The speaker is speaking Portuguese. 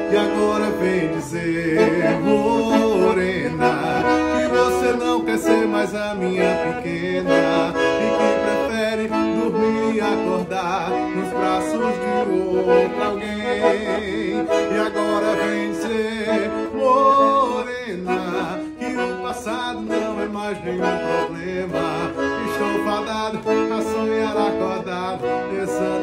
E agora vem dizer, morena, que você não quer ser mais a minha pequena e que prefere dormir e acordar nos braços de outro alguém. E agora vem dizer, morena, que o passado não é mais nenhum problema. Estou fadado a sonhar acordado, pensando